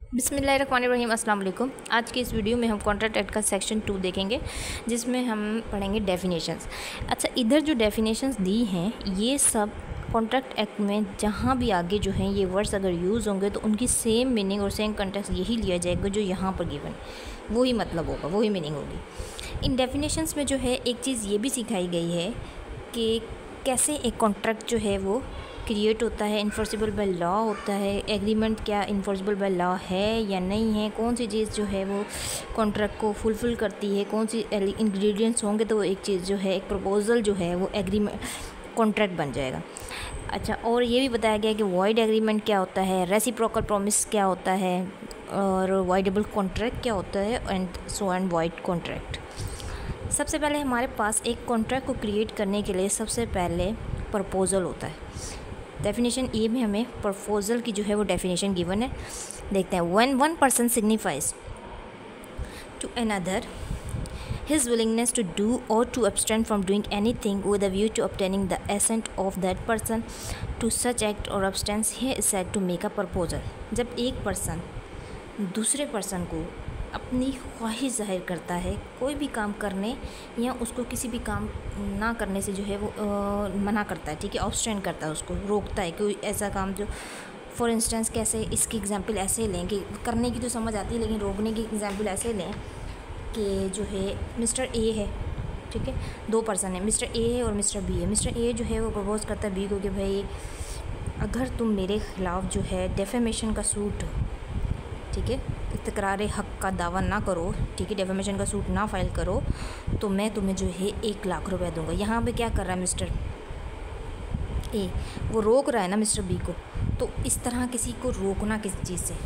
बिस्मिल्लाहिर्रहमानिर्रहीम अस्सलाम वालेकुम। आज की इस वीडियो में हम कॉन्ट्रैक्ट एक्ट का सेक्शन 2 देखेंगे, जिसमें हम पढ़ेंगे डेफिनेशंस। अच्छा, इधर जो डेफिनेशंस दी हैं ये सब कॉन्ट्रैक्ट एक्ट में जहाँ भी आगे जो हैं ये वर्ड्स अगर यूज़ होंगे तो उनकी सेम मीनिंग और सेम कंटेक्स्ट यही लिया जाएगा जो यहाँ पर गिवन, वही मतलब होगा, वही मीनिंग होगी। इन डेफिनेशंस में जो है एक चीज़ ये भी सिखाई गई है कि कैसे एक कॉन्ट्रैक्ट जो है वो क्रिएट होता है, इन्फोर्सिबल बाय लॉ होता है। एग्रीमेंट क्या इन्फोर्सिबल बाय लॉ है या नहीं है, कौन सी चीज़ जो है वो कॉन्ट्रैक्ट को फुलफ़िल करती है, कौन सी इंग्रेडिएंट्स होंगे तो वो एक चीज़ जो है, एक प्रपोजल जो है वो एग्रीमेंट कॉन्ट्रैक्ट बन जाएगा। अच्छा, और ये भी बताया गया कि वॉइड एग्रीमेंट क्या होता है, रेसिप्रोकल प्रॉमिस क्या होता है, और वॉइडेबल कॉन्ट्रैक्ट क्या होता है, and so and void contract. सबसे पहले हमारे पास एक कॉन्ट्रैक्ट को क्रिएट करने के लिए सबसे पहले प्रपोजल होता है। डेफिनेशन ए में हमें प्रपोजल की जो है वो डेफिनेशन गिवन है, देखते हैं। When one person signifies to another his willingness to do or to abstain from doing anything with a view to obtaining the assent of that person to such act or abstain, he is said to make a proposal। जब एक person दूसरे person को अपनी ख्वाहिश जाहिर करता है कोई भी काम करने या उसको किसी भी काम ना करने से जो है वो मना करता है, ठीक है, ऑब्स्टेन करता है, उसको रोकता है कोई ऐसा काम जो, फॉर इंस्टेंस कैसे, इसकी एग्जांपल ऐसे लें कि करने की तो समझ आती है लेकिन रोकने की एग्जांपल ऐसे लें कि जो है मिस्टर ए है, ठीक है, दो पर्सन है, मिस्टर ए है और मिस्टर बी है। मिस्टर ए जो है वो प्रपोज़ करता है बी को कि भाई अगर तुम मेरे ख़िलाफ़ जो है डेफेमेशन का सूट, ठीक है, तकरार हक़ का दावा ना करो, ठीक है, डेफेमेशन का सूट ना फाइल करो तो मैं तुम्हें जो है 1 लाख रुपए दूंगा। यहाँ पे क्या कर रहा है मिस्टर ए, वो रोक रहा है ना मिस्टर बी को। तो इस तरह किसी को रोकना किसी चीज़ से,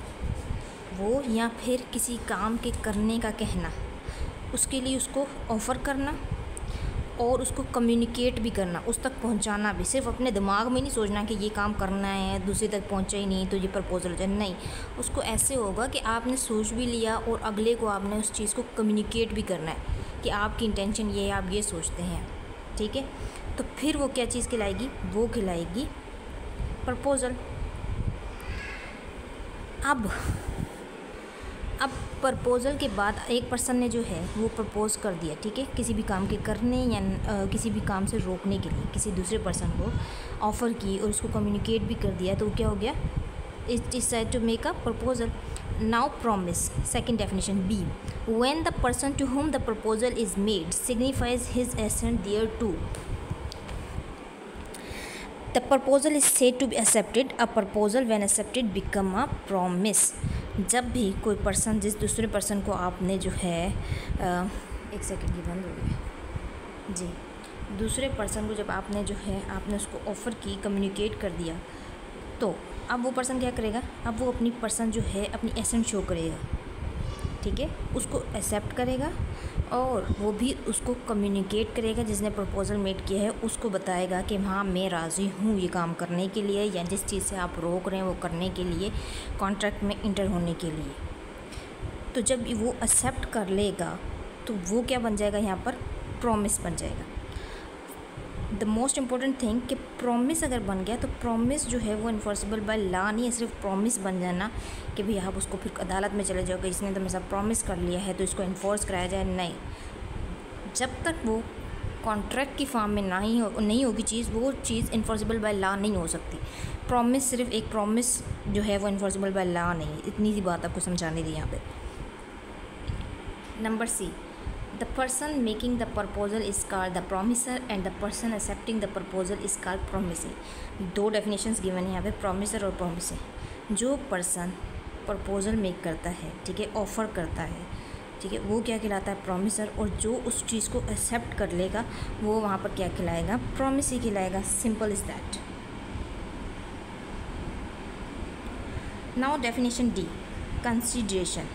वो या फिर किसी काम के करने का कहना, उसके लिए उसको ऑफ़र करना और उसको कम्युनिकेट भी करना, उस तक पहुंचाना भी। सिर्फ अपने दिमाग में नहीं सोचना कि ये काम करना है, दूसरे तक पहुंचा ही नहीं तो ये प्रपोजल है, नहीं। उसको ऐसे होगा कि आपने सोच भी लिया और अगले को आपने उस चीज़ को कम्युनिकेट भी करना है कि आपकी इंटेंशन ये है, आप ये सोचते हैं, ठीक है। तो फिर वो क्या चीज़ खिलाएगी, वो खिलाएगी प्रपोजल। अब प्रपोज़ल के बाद एक पर्सन ने जो है वो प्रपोज़ कर दिया, ठीक है, किसी भी काम के करने या किसी भी काम से रोकने के लिए किसी दूसरे पर्सन को ऑफ़र की और उसको कम्युनिकेट भी कर दिया, तो क्या हो गया, it is said to make a proposal. Now promise, second definition B, when the person to whom the proposal is made signifies his assent thereto, the proposal is said to be accepted. A proposal when accepted become a promise. जब भी कोई person, जिस दूसरे person को आपने जो है एक सेकंड की बंद हो गई जी, दूसरे पर्सन को जब आपने जो है आपने उसको ऑफ़र की, कम्युनिकेट कर दिया, तो अब वो पर्सन क्या करेगा, अब वो अपनी पर्सन जो है अपनी एसेंट शो करेगा, ठीक है, उसको एक्सेप्ट करेगा और वो भी उसको कम्युनिकेट करेगा, जिसने प्रपोज़ल मेड किया है उसको बताएगा कि हाँ मैं राज़ी हूँ ये काम करने के लिए, या जिस चीज़ से आप रोक रहे हैं वो करने के लिए, कॉन्ट्रैक्ट में इंटर होने के लिए। तो जब वो एक्सेप्ट कर लेगा तो वो क्या बन जाएगा, यहाँ पर प्रॉमिस बन जाएगा। द मोस्ट इम्पॉर्टेंट थिंग कि प्रॉमिस अगर बन गया तो प्रॉमिस जो है वो इन्फोर्सिबल बाय लॉ नहीं है, सिर्फ प्रॉमिस बन जाना कि भाई आप उसको फिर अदालत में चले जाओगे, इसने तो मेरे साथ प्रॉमिस कर लिया है तो इसको इन्फोर्स कराया जाए, नहीं। जब तक वो कॉन्ट्रैक्ट की फॉर्म में नहीं होगी चीज़, वो चीज़ इन्फोर्सिबल बाय लॉ नहीं हो सकती। प्रॉमिस सिर्फ एक प्रॉमिस जो है वो इन्फोर्सिबल बाय लॉ नहीं है, इतनी सी बात आपको समझाने दी यहाँ पे। Number C, the person making the proposal is called the promiser and the person accepting the proposal is called promisee। दो डेफिनेशंस गिवन है यहाँ पे, promiser और promisee। जो पर्सन प्रपोजल मेक करता है, ठीक है, ऑफ़र करता है, ठीक है, वो क्या कहलाता है, promiser, और जो उस चीज़ को एक्सेप्ट कर लेगा वो वहाँ पर क्या कहलाएगा, promisee कहलाएगा। Simple is that. Now definition D, consideration.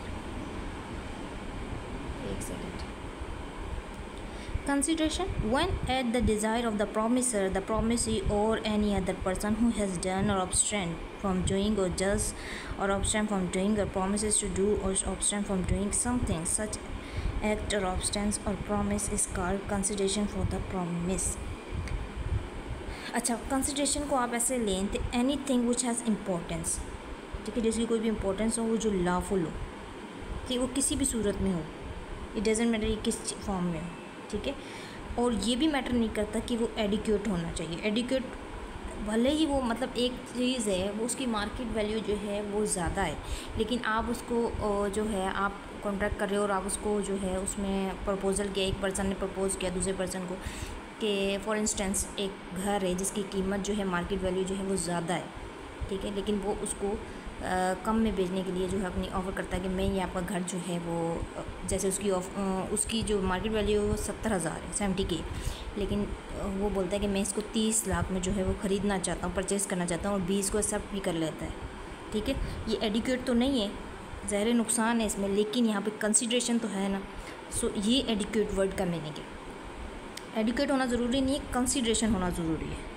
एक second. Consideration, when at the desire of the promiser, the promisee or any other person who has done or abstained from doing or does or abstain from doing or promises to do or abstain from doing something, such act or abstain or promise is called consideration for the promise। अच्छा, consideration को आप ऐसे लें, anything which has importance, ठीक है, जिसकी कोई भी इंपॉर्टेंस हो, वो जो लॉफुल हो, कि वो किसी भी सूरत में हो, इट डजेंट मैटर ये किस फॉर्म में हो, ठीक है। और ये भी मैटर नहीं करता कि वो एडिक्वेट होना चाहिए। एडिक्वेट भले ही वो मतलब एक चीज़ है, वो उसकी मार्केट वैल्यू जो है वो ज़्यादा है, लेकिन आप उसको जो है आप कॉन्ट्रैक्ट कर रहे हो और आप उसको जो है उसमें प्रपोजल किया, एक पर्सन ने प्रपोज किया दूसरे पर्सन को कि फॉर इंस्टेंस एक घर है जिसकी कीमत जो है मार्केट वैल्यू जो है वो ज़्यादा है, ठीक है, लेकिन वो उसको कम में बेचने के लिए जो है अपनी ऑफ़र करता है कि मैं ये आपका घर जो है वो जैसे उसकी जो मार्केट वैल्यू है वो 70,000 है, 70K, लेकिन वो बोलता है कि मैं इसको 30 लाख में जो है वो ख़रीदना चाहता हूँ, परचेज़ करना चाहता हूँ, और 20 को एक्सेप्ट भी कर लेता है, ठीक है। ये एडिक्वेट तो नहीं है, ज़ाहिर नुकसान है इसमें, लेकिन यहाँ पे कंसिडरेशन तो है ना। सो ये एडिक्वेट वर्ड का मीनिंग है। एडिक्वेट होना ज़रूरी नहीं है, कंसिडरेशन होना ज़रूरी है।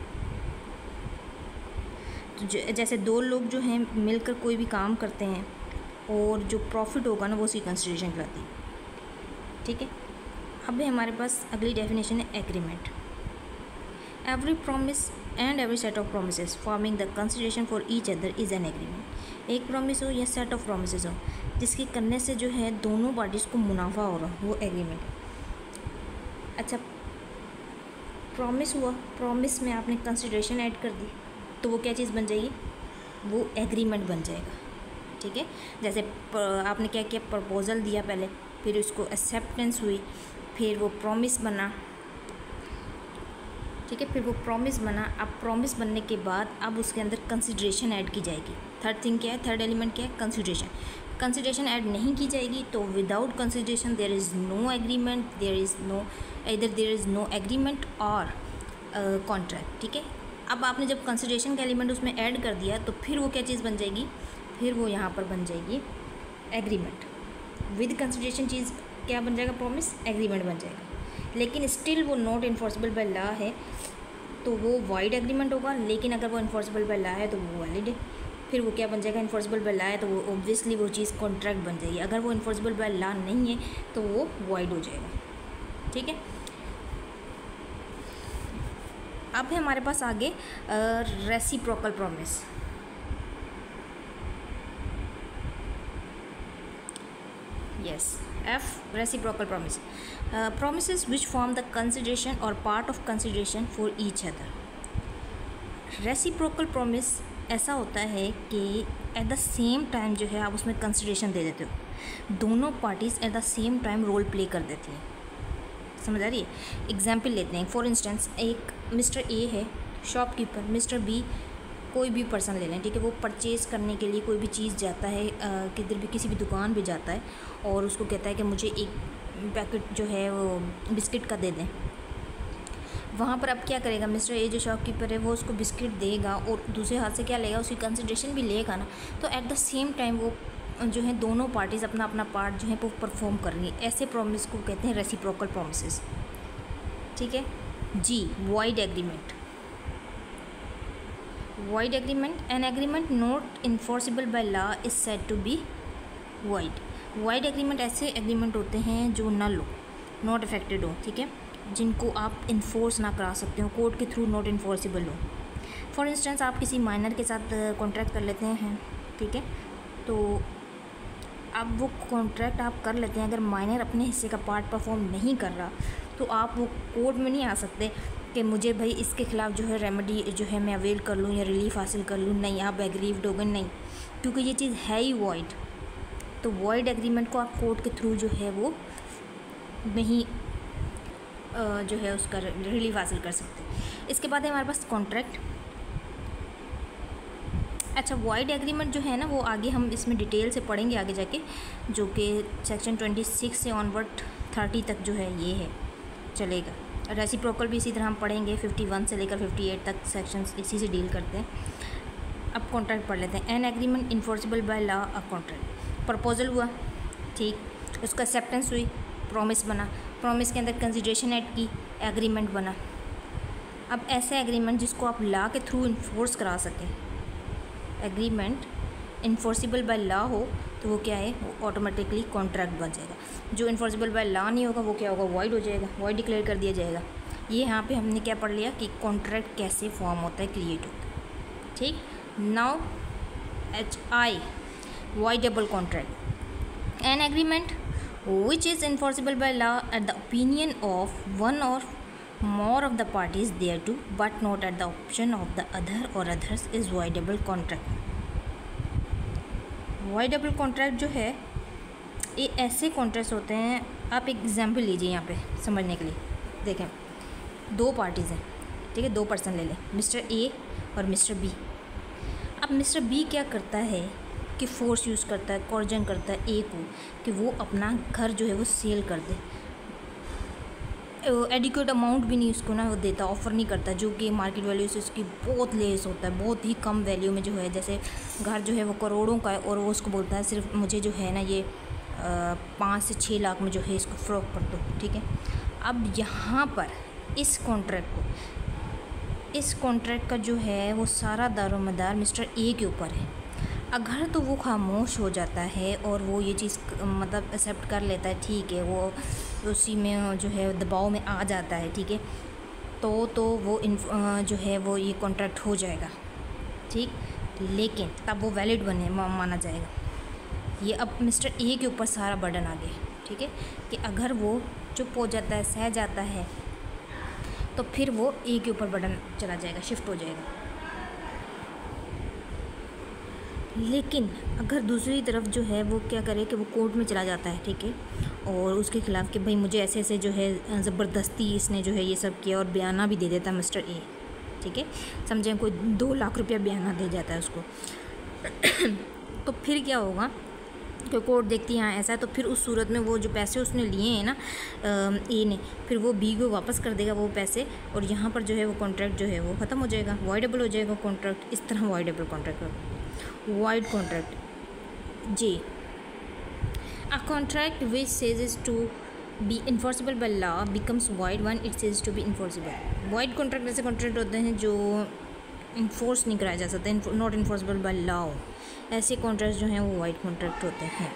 तो जैसे दो लोग जो हैं मिलकर कोई भी काम करते हैं और जो प्रॉफिट होगा ना वो उसकी कंसिडरेशन कहलाती है, ठीक है। अब हमारे पास अगली डेफिनेशन है agreement. Every promise and every set of promises forming the consideration for each other is an agreement. एक प्रॉमिस हो या सेट ऑफ प्रोमिसेस हो जिसके करने से जो है दोनों पार्टीज़ को मुनाफा हो रहा हो, वो एग्रीमेंट है। अच्छा, प्रॉमिस हुआ, प्रॉमिस में आपने कंसिडरेशन ऐड कर दी तो वो क्या चीज़ बन जाएगी, वो एग्रीमेंट बन जाएगा, ठीक है। जैसे आपने क्या किया, प्रपोज़ल दिया पहले, फिर उसको एक्सेप्टेंस हुई, फिर वो प्रॉमिस बना, ठीक है, फिर वो प्रॉमिस बना। अब प्रॉमिस बनने के बाद अब उसके अंदर कंसिडरेशन ऐड की जाएगी। थर्ड थिंग क्या है, थर्ड एलिमेंट क्या है, कंसिडरेशन। कंसिडरेशन ऐड नहीं की जाएगी तो without consideration there is no agreement, there is no agreement और कॉन्ट्रैक्ट, ठीक है। अब आपने जब कंसिडरेशन का एलिमेंट उसमें ऐड कर दिया तो फिर वो क्या चीज़ बन जाएगी, फिर वो यहाँ पर बन जाएगी एग्रीमेंट। विद कंसिडरेशन चीज़ क्या बन जाएगा, प्रॉमिस, एग्रीमेंट बन जाएगा। लेकिन स्टिल वो नॉट इन्फोर्सेबल बाय लॉ है तो वो वाइड एग्रीमेंट होगा, लेकिन अगर वो इन्फोर्सेबल बाय लॉ है तो वो वैलिड है। फिर वो क्या बन जाएगा, इन्फोर्सेबल बाय लॉ है तो वो ऑब्वियसली वो चीज़ कॉन्ट्रैक्ट बन जाएगी। अगर वो इन्फोर्सेबल बाय लॉ नहीं है तो वो वाइड हो जाएगा, ठीक है। अब है हमारे पास आगे reciprocal promise. yes, F, reciprocal promise. Promises which form the consideration or part of consideration for each other. Reciprocal promise ऐसा होता है कि एट द सेम टाइम जो है आप उसमें कंसिडरेशन दे देते हो, दोनों parties at the same time role play कर देती हैं, समझ आ रही है। एग्जाम्पल लेते हैं, फॉर इंस्टेंस एक मिस्टर ए है शॉपकीपर, मिस्टर बी कोई भी पर्सन ले लें, ठीक है, वो परचेज़ करने के लिए कोई भी चीज़ जाता है, किधर भी किसी भी दुकान पे जाता है और उसको कहता है कि मुझे एक पैकेट जो है वो बिस्किट का दे दें। वहाँ पर अब क्या करेगा, मिस्टर ए जो शॉपकीपर है वो उसको बिस्किट देगा और दूसरे हाथ से क्या लेगा, उसकी कंसिडरेशन भी लेगा ना। तो एट द सेम टाइम वो जो है दोनों पार्टीज़ अपना अपना पार्ट जो है वो परफॉर्म कर रही है। ऐसे प्रॉमिस को कहते हैं रेसिप्रोकल प्रॉमिसेस, ठीक है जी। Void agreement, void agreement, an agreement not enforceable by law is said to be void. void agreement ऐसे एग्रीमेंट होते हैं जो नल हो, नॉट इफेक्टेड हो, ठीक है, जिनको आप इन्फोर्स ना करा सकते हो, कोर्ट के थ्रू नॉट इन्फोर्सेबल हो। फॉर इंस्टेंस आप किसी माइनर के साथ कॉन्ट्रैक्ट कर लेते हैं, ठीक है, तो अब वो कॉन्ट्रैक्ट आप कर लेते हैं, अगर माइनर अपने हिस्से का पार्ट परफॉर्म नहीं कर रहा तो आप वो कोर्ट में नहीं आ सकते कि मुझे भाई इसके ख़िलाफ़ जो है रेमेडी जो है मैं अवेल कर लूँ या रिलीफ हासिल कर लूँ। नहीं, आप एग्रीव्ड हो गए, नहीं, क्योंकि ये चीज़ है ही वॉइड। तो वॉइड एग्रीमेंट को आप कोर्ट के थ्रू जो है वो नहीं जो है उसका रिलीफ हासिल कर सकते। इसके बाद है हमारे पास कॉन्ट्रैक्ट। अच्छा, वॉइड एग्रीमेंट जो है ना वो आगे हम इसमें डिटेल से पढ़ेंगे आगे जाके, जो कि सेक्शन 26 से ऑनवर्ड 30 तक जो है ये है चलेगा। रेसिप्रोकल भी इसी तरह हम पढ़ेंगे, 51 से लेकर 58 तक सेक्शंस इसी से डील करते हैं। अब कॉन्ट्रैक्ट पढ़ लेते हैं। An agreement enforceable by law a contract. Proposal हुआ, ठीक, उसका एक्सेप्टेंस हुई, प्रॉमिस बना, प्रॉमिस के अंदर कंसिडरेशन ऐड की, एग्रीमेंट बना। अब ऐसा एग्रीमेंट जिसको आप लॉ के थ्रू इन्फोर्स करा सकें, एग्रीमेंट इन्फोर्सिबल बाय लॉ हो तो वो क्या है, वो ऑटोमेटिकली कॉन्ट्रैक्ट बन जाएगा। जो इन्फोर्सिबल बाय लॉ नहीं होगा वो क्या होगा, वॉइड हो जाएगा, वॉइड डिक्लेयर कर दिया जाएगा। ये यहाँ पे हमने क्या पढ़ लिया कि कॉन्ट्रैक्ट कैसे फॉर्म होता है, क्रिएट होता है, ठीक। Now HI voidable contract, an agreement which is enforceable by law at the opinion of one or more of the parties thereto but not at the option of the other or others is voidable contract. voidable contract जो है ये ऐसे contracts होते हैं, आप एक example लीजिए यहाँ पे समझने के लिए। देखें, दो पार्टीज़ हैं, ठीक है, दो पर्सन ले लें, मिस्टर ए और मिस्टर बी। अब मिस्टर बी क्या करता है कि फोर्स यूज़ करता है, कॉर्जन करता है ए को कि वो अपना घर जो है वो सेल कर दे। एडिक्वेट अमाउंट भी नहीं उसको ना वो देता, ऑफ़र नहीं करता, जो कि मार्केट वैल्यू से उसकी बहुत लेस होता है, बहुत ही कम वैल्यू में जो है। जैसे घर जो है वो करोड़ों का है और वो उसको बोलता है सिर्फ मुझे जो है ना ये 5 से 6 लाख में जो है इसको फ़रोख्त कर दो, ठीक है। अब यहाँ पर इस कॉन्ट्रैक्ट का जो है वो सारा दारोमदार मिस्टर ए के ऊपर है। अगर तो वो खामोश हो जाता है और वो ये चीज़ मतलब एक्सेप्ट कर लेता है, ठीक है, वो उसी में जो है दबाव में आ जाता है, ठीक है, तो वो जो है वो ये कॉन्ट्रैक्ट हो जाएगा, ठीक, लेकिन तब वो वैलिड माना जाएगा। ये अब मिस्टर ए के ऊपर सारा बर्डन आ गया, ठीक है, कि अगर वो चुप हो जाता है, सह जाता है, तो फिर वो ए के ऊपर बर्डन चला जाएगा, शिफ्ट हो जाएगा। लेकिन अगर दूसरी तरफ जो है वो क्या करे कि वो कोर्ट में चला जाता है, ठीक है, और उसके ख़िलाफ़ कि भाई मुझे ऐसे ऐसे जो है ज़बरदस्ती इसने जो है ये सब किया और बयाना भी दे देता है मिस्टर ए, ठीक है, समझें कोई 2 लाख रुपया बयाना दे जाता है उसको तो फिर क्या होगा कि कोर्ट देखती है हाँ ऐसा है, तो फिर उस सूरत में वो जो पैसे उसने लिए हैं ना ए ने, फिर वो बी को वापस कर देगा वो पैसे, और यहाँ पर जो है वो कॉन्ट्रैक्ट जो है वो ख़त्म हो जाएगा, वॉइडेबल हो जाएगा कॉन्ट्रैक्ट। इस तरह voidable contract. void contract J, a contract which says to be enforceable by law becomes void when it says to be enforceable. void contract ऐसे कॉन्ट्रैक्ट होते हैं जो इन्फोर्स नहीं कराया जा सकता, नॉट इन्फोर्सेबल बाय लॉ। ऐसे कॉन्ट्रैक्ट जो हैं वो void contract होते हैं।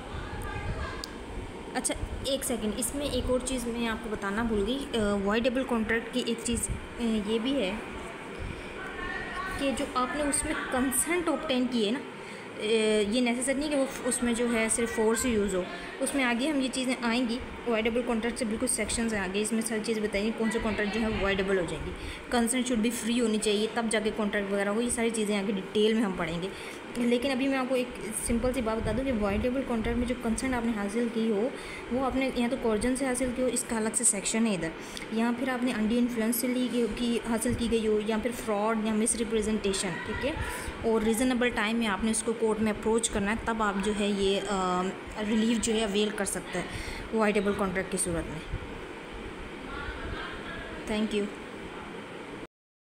अच्छा एक सेकंड, इसमें एक और चीज़ मैं आपको बताना भूल गई। voidable contract की एक चीज़ ये भी है कि जो आपने उसमें कंसेंट ऑब्टेन की है ना, ये नेसेसरी नहीं कि वो उसमें जो है सिर्फ फोर्स ही यूज़ हो, उसमें आगे हम ये चीज़ें आएंगी। वॉइडेबल कॉन्ट्रैक्ट से बिल्कुल सेक्शंस हैं आगे, इसमें सारी चीज़ बताएंगे कौन से कॉन्ट्रैक्ट जो है वॉइडेबल हो जाएंगी। कंसेंट शुड भी फ्री होनी चाहिए तब जाके कॉन्ट्रैक्ट वगैरह हो, ये सारी चीज़ें आगे डिटेल में हम पढ़ेंगे। लेकिन अभी मैं आपको एक सिंपल सी बात बता दूं कि वॉइडेबल कॉन्ट्रैक्ट में जो कंसेंट आपने हासिल की हो वो आपने या तो कॉर्जन से हासिल की हो, इसका अलग से सेक्शन है इधर, या फिर आपने अंडी इन्फ्लुएंस से हासिल की गई हो, या फिर फ्रॉड या मिस रिप्रेजेंटेशन, ठीक है, और रीज़नेबल टाइम में आपने उसको कोर्ट में अप्रोच करना है, तब आप जो है ये रिलीफ जो है अवेल कर सकते हैं वॉइडेबल कॉन्ट्रैक्ट की सूरत में। Thank you.